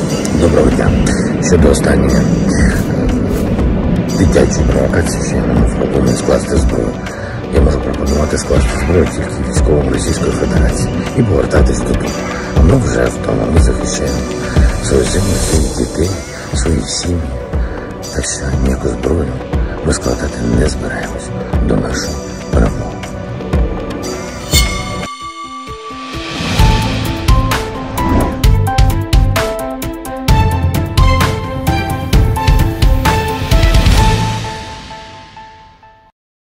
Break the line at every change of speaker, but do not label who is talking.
Доброго дня. Щодо останньої дитячої провокації, що я пропоную скласти зброю. Я можу пропонувати скласти зброю тільки військовим Російської Федерації і повертатись додому. Ми вже вдома, ми захищаємо свою землю, своїх дітей, свої сім'ї. Так що ніяку зброю ми складати не збираємось до нашої перемоги.